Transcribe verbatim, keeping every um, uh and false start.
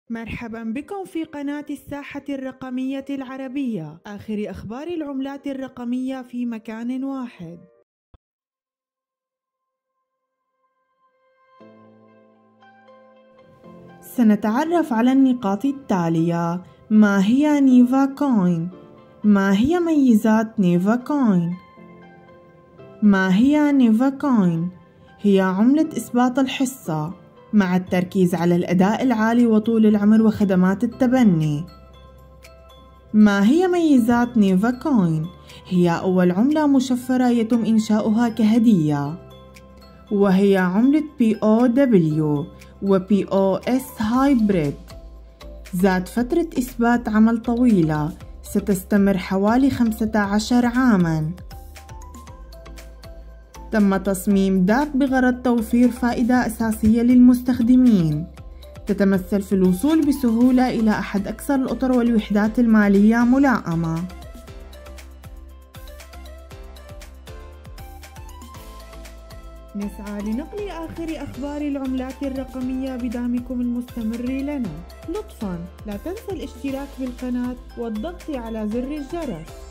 مرحبا بكم في قناة الساحة الرقمية العربية، آخر أخبار العملات الرقمية في مكان واحد. سنتعرف على النقاط التالية. ما هي نيفا كوين؟ ما هي ميزات نيفا كوين؟ ما هي نيفا كوين؟ هي عملة إثبات الحصة مع التركيز على الأداء العالي وطول العمر وخدمات التبني. ما هي ميزات نيفا كوين؟ هي أول عملة مشفرة يتم إنشاؤها كهدية، وهي عملة بي أو دبليو و بي أو إس هايبريد ذات فترة إثبات عمل طويلة ستستمر حوالي خمسة عشر عاماً. تم تصميم داب بغرض توفير فائدة أساسية للمستخدمين تتمثل في الوصول بسهولة إلى أحد أكثر الأطر والوحدات المالية ملائمة. نسعى لنقل آخر أخبار العملات الرقمية بدعمكم المستمر لنا. لطفاً لا تنسى الاشتراك بالقناة والضغط على زر الجرس.